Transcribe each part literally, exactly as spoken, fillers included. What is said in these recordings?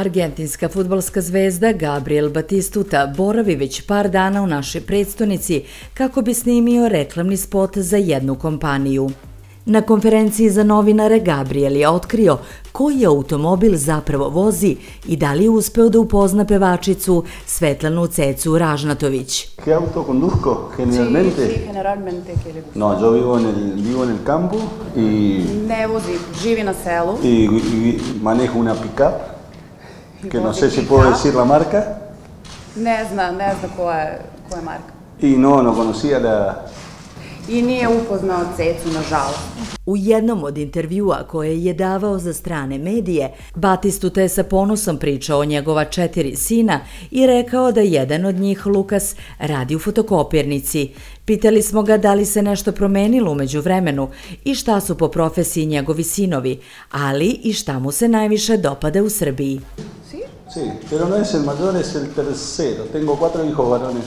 Argentinska fudbalska zvezda Gabriel Batistuta boravi već par dana u našoj prestonici kako bi snimio reklamni spot za jednu kompaniju. Na konferenciji za novinare Gabriel je otkrio koji automobil zapravo vozi i da li je uspeo da upozna pevačicu Svetlanu Cecu Ražnatović. ¿Qué auto conduzco generalmente? Sí, sí, generalmente. ¿Qué le gusta? No, yo vivo en el, vivo en el campo y... Ne vozi, živi na selu. Y, y manejo una pick-up, que no sé si pick-up. puedo decir la marca. Ne zna, ne zna koja je, koja je marka. Y no, no conocía la... I nije upoznao Cecu, nažalost. U jednom od intervjua koje je davao za strane medije, Batistuta je sa ponosom pričao o njegova četiri sina i rekao da jedan od njih, Lukas, radi u fotokopirnici. Pitali smo ga da li se nešto promenilo umeđu vremenu i šta su po profesiji njegovi sinovi, ali i šta mu se najviše dopada u Srbiji. Si? Sí, pero no es el mayor, es el tercero. Tengo cuatro hijos varones.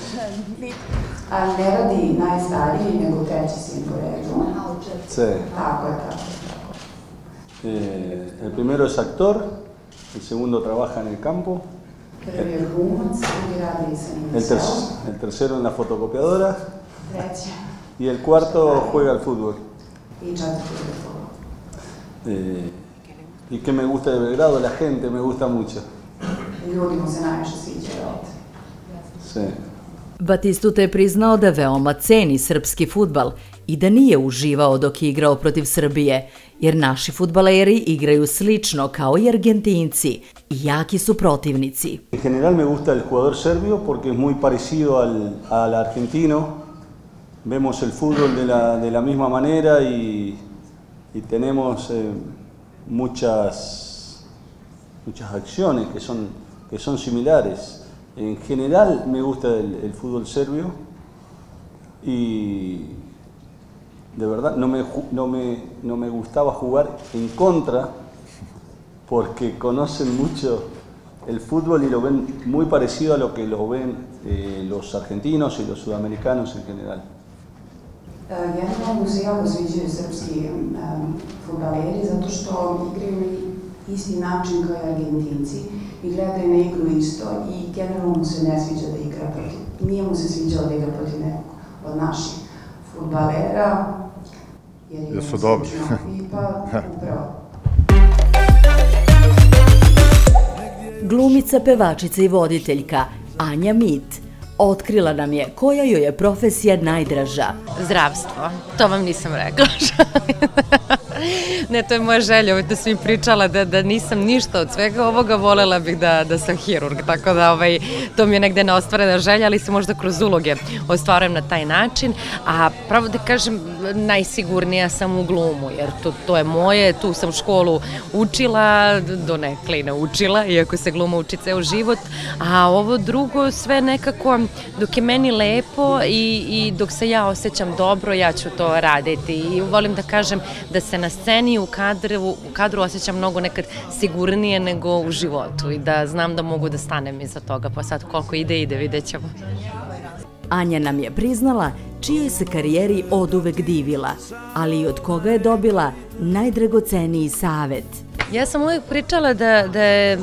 A ne radi najstariji, nego treći sin po redu. Sí. Tako je, tako je, tako je. Eh, el primero es actor, el segundo trabaja en el campo. Prvi je glumac, drugi radi sa njim El, ter selu. el tercero en la fotocopiadora Treći. y el cuarto juega al fútbol. I četvrti je to. Eh, ¿Y qué me gusta de Belgrado? La gente me gusta mucho. Ljudi mu se najviše sviđaju ovdje. Sí. Batistuta je priznao da veoma ceni srpski fudbal i da nije uživao dok je igrao protiv Srbije, jer naši fudbaleri igraju slično kao i Argentinci i jaki su protivnici. En general me gusta el jugador serbio porque es muy parecido al, al argentino. Vemos el fútbol de la, de la misma manera y, y tenemos eh, muchas, muchas acciones que son, que son similares. En general me gusta el, el fútbol serbio y de verdad no me, no, me, no me gustaba jugar en contra porque conocen mucho el fútbol y lo ven muy parecido a lo que lo ven eh, los argentinos y los sudamericanos en general. Generalno mu se jako sviđaju srpski um, fudbaleri zato što igraju isti način kao i Argentinci i gledaju na igru isto i generalno mu se ne sviđa da igra protiv, nije mu se sviđalo da igra protiv nekog od naših fudbalera jer su dobri. I pa upravo. Glumica, pevačica i voditeljka Anja Mit otkrila nam je koja joj je profesija najdraža. Zdravstvo, to vam nisam rekla. Ne, to je moja želja, da sam im pričala da, da nisam ništa od svega ovoga, volela bih da, da sam hirurg, tako da ovaj, to mi je negde neostvarena želja, ali se možda kroz uloge ostvarujem na taj način, a pravo da kažem, najsigurnija sam u glumu, jer to, to je moje, tu sam školu učila, donekle i naučila, iako se gluma uči ceo život, a ovo drugo sve nekako, dok je meni lepo i, i dok se ja osjećam dobro, ja ću to raditi i volim da kažem da se na sceni u kadru, u kadru osjećam mnogo nekad sigurnije nego u životu i da znam da mogu da stanem iza toga, pa sad koliko ide, ide, vidjet ćemo. Anja nam je priznala čijoj se karijeri oduvek divila, ali i od koga je dobila najdragoceniji savet. Ja sam uvijek pričala da, da je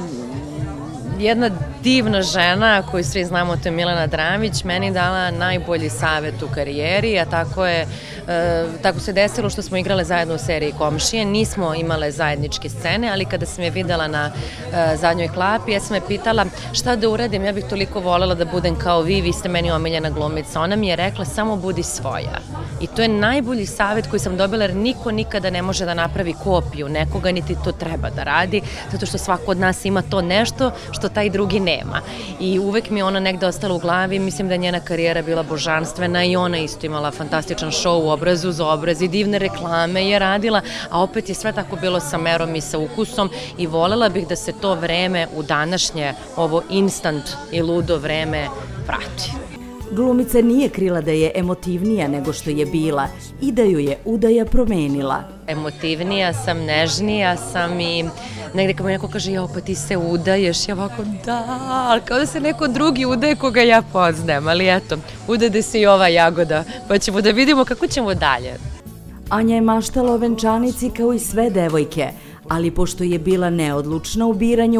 jedna divna žena koju svi znamo, to je Milena Dramić, meni dala najbolji savet u karijeri, a tako je, e, tako se desilo što smo igrale zajedno u seriji Komšije, nismo imale zajedničke scene, ali kada sam je videla na e, zadnjoj klapi, ja sam je pitala šta da uradim, ja bih toliko voljela da budem kao vi, vi ste meni omiljena glumica, ona mi je rekla samo budi svoja. I to je najbolji savet koji sam dobila, jer niko nikada ne može da napravi kopiju nekoga, niti to treba da radi, zato što svako od nas ima to nešto što taj drugi nema. I uvek mi je ona negde ostala u glavi, mislim da je njena karijera bila božanstvena i ona isto imala fantastičan show u Obrazu za obraz i divne reklame je radila, a opet je sve tako bilo sa merom i sa ukusom i volela bih da se to vreme u današnje, ovo instant i ludo vreme vrati. Glumica nije krila da je emotivnija nego što je bila i da ju je udaja promenila. Emotivnija sam, nežnija sam i negde kad mi neko kaže jao pa ti se udaješ, ja ovako da, kao da se neko drugi udaje koga ja poznajem, ali eto, udade se i ova jagoda, pa ćemo da vidimo kako ćemo dalje. Anja je maštala o venčanici kao i sve devojke, ali pošto je bila neodlučna u biranju,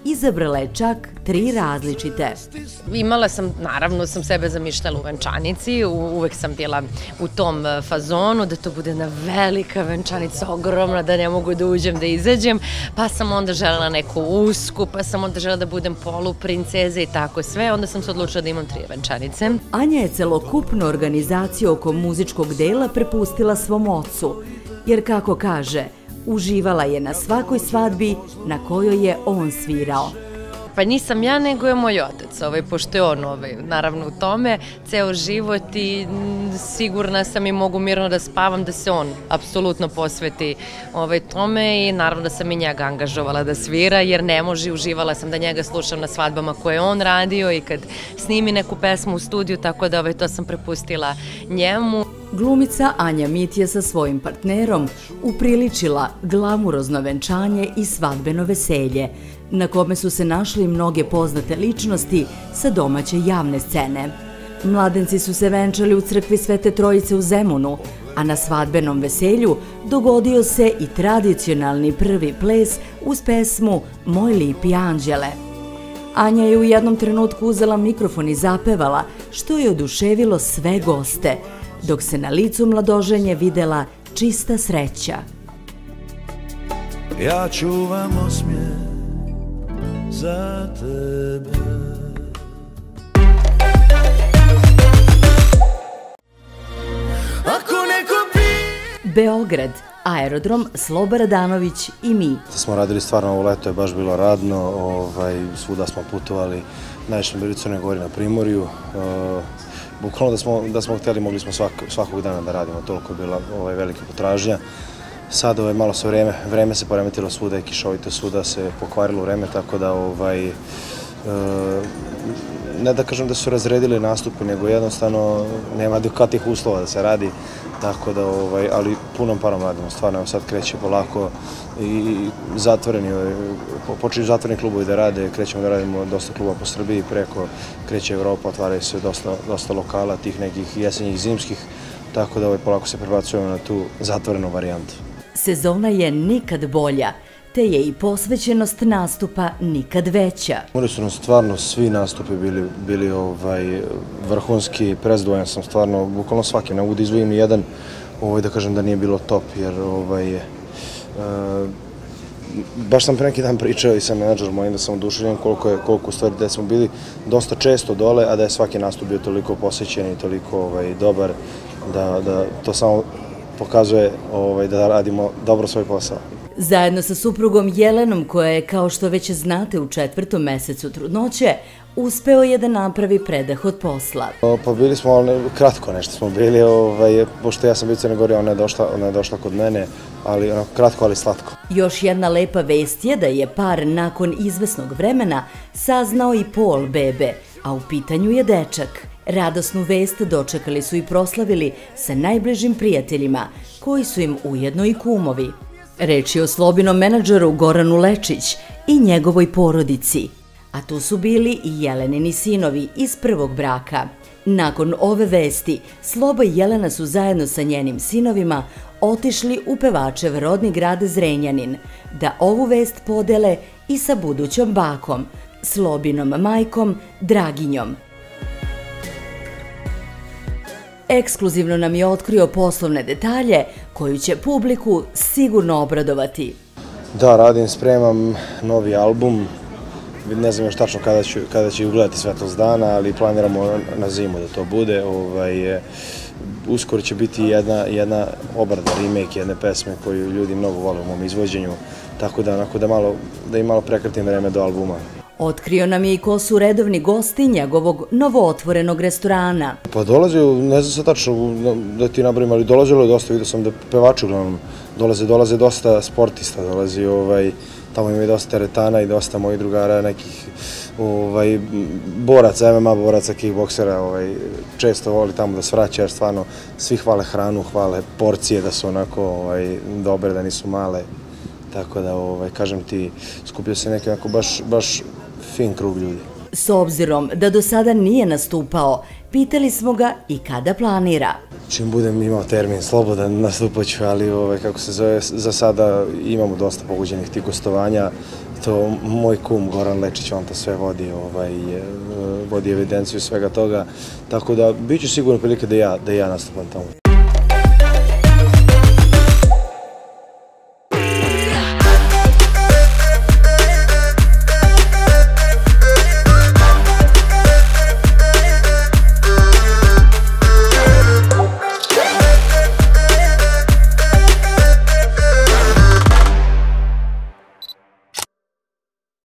izabrala je čak tri različite. Imala sam, naravno sam sebe zamišljala u venčanici, uvek sam bila u tom fazonu da to bude jedna velika venčanica, ogromna, da ne mogu da uđem, da izađem, pa sam onda želela neku usku, pa sam onda želela da budem poluprinceza i tako sve, onda sam se odlučila da imam tri venčanice. Anja je celokupnu organizaciju oko muzičkog dela prepustila svom ocu, jer kako kaže, uživala je na svakoj svadbi na kojoj je on svirao. Pa nisam ja, nego je moj otac, ovaj, pošto je on ovaj, naravno u tome, ceo život i sigurna sam i mogu mirno da spavam da se on apsolutno posveti ovaj, tome i naravno da sam i njega angažovala da svira, jer ne može, uživala sam da njega slušam na svadbama koje je on radio i kad snimi neku pesmu u studiju, tako da ovaj, to sam prepustila njemu. Glumica Anja Mit je sa svojim partnerom upriličila glamurozno venčanje i svadbeno veselje, na kome su se našli mnoge poznate ličnosti sa domaće javne scene. Mladenci su se venčali u crkvi Svete Trojice u Zemunu, a na svadbenom veselju dogodio se i tradicionalni prvi ples uz pesmu Moj lipi anđele. Anja je u jednom trenutku uzela mikrofon i zapevala, što je oduševilo sve goste, dok se na licu mladoženje videla čista sreća. Ja čuvam osmijeh za tebe. Ako neko pi... Beograd, aerodrom Sloba Radanović i mi. Smo radili stvarno, ovo leto je baš bilo radno, ovaj, svuda smo putovali, najviše smo bili u Crnoj Gori na Primorju. Uh, bukvalno da smo, da smo htjeli, mogli smo svak, svakog dana da radimo, toliko je bila ovaj, velika potražnja. Sad ovaj, malo se vreme, vreme se poremetilo svuda i kišovito svuda se pokvarilo vreme, tako da ovaj, e, ne da kažem da su razredili nastupe, nego jednostavno nema adekvatnih uslova da se radi, tako da, ovaj, ali punom parom radimo, stvarno, evo sad kreće polako i zatvoreni, počinju zatvoreni klubovi da rade, krećemo da radimo dosta kluba po Srbiji, preko kreće Evropa, otvaraju se dosta, dosta lokala, tih nekih jesenjih, zimskih, tako da ovaj, polako se prebacujemo na tu zatvorenu varijantu. Sezona je nikad bolja, te je i posvećenost nastupa nikad veća. Morali su nam stvarno svi nastupi bili, bili ovaj, vrhunski, prezdovoljan sam stvarno, bukvalno svaki, ne mogu da izvojim ni jedan, ovaj, da kažem da nije bilo top, jer ovaj, e, baš sam pre neki dan pričao i sa menadžerom mojim da sam oduševljen koliko je, koliko u stvari da smo bili dosta često dole, a da je svaki nastup bio toliko posvećen i toliko ovaj, dobar, da, da to samo pokazuje ovaj, da radimo dobro svoj posao. Zajedno sa suprugom Jelenom, koja je, kao što već znate, u četvrtom mesecu trudnoće, uspeo je da napravi predah od posla. Pa bili smo, ali kratko nešto smo bili, ovaj, pošto ja sam bio u Crnoj Gori, ona je došla, ona je došla kod mene, ali ono, kratko, ali slatko. Još jedna lepa vest je da je par nakon izvesnog vremena saznao i pol bebe, a u pitanju je dečak. Radosnu vest dočekali su i proslavili sa najbližim prijateljima, koji su im ujedno i kumovi. Reč je o Slobinom menadžeru Goranu Lečić i njegovoj porodici, a tu su bili i Jelenini sinovi iz prvog braka. Nakon ove vesti, Sloba i Jelena su zajedno sa njenim sinovima otišli u pevačev rodni grad Zrenjanin, da ovu vest podele i sa budućom bakom, Slobinom majkom Draginjom. Ekskluzivno nam je otkrio poslovne detalje koju će publiku sigurno obradovati. Da, radim, spremam novi album. Ne znam još tačno kada ću, kada ću ugledati svetlost dana, ali planiramo na zimu da to bude. Ovaj, uskoro će biti jedna, jedna obrada, remake jedne pesme koju ljudi mnogo vole u mom izvođenju, tako da, onako, da, malo, da im malo prekratim vreme do albuma. Otkrio nam je i ko su redovni gosti njegovog novootvorenog restorana. Pa dolazio, ne znam se tačno da ti nabrojim, ali dolazilo je dosta, vidio sam da pevači uglavnom dolaze, dolaze dosta sportista, dolazi ovaj, tamo ima i dosta teretana i dosta mojih drugara, nekih ovaj, boraca, M M A boraca, kickboksera, ovaj, često voli tamo da svraća, jer stvarno svi hvale hranu, hvale porcije da su onako ovaj, dobre, da nisu male. Tako da, ovaj, kažem ti, skupio se neki onako baš, baš fin krug ljudi. S obzirom da do sada nije nastupao, pitali smo ga i kada planira. Čim budem imao termin slobodan, nastupat ću, ali ovaj, kako se zove, za sada imamo dosta pogođenih tih gostovanja, to moj kum Goran Lečić, on to sve vodi, ovaj, vodi evidenciju svega toga, tako da bit će sigurno prilike da ja, da ja nastupam tamo.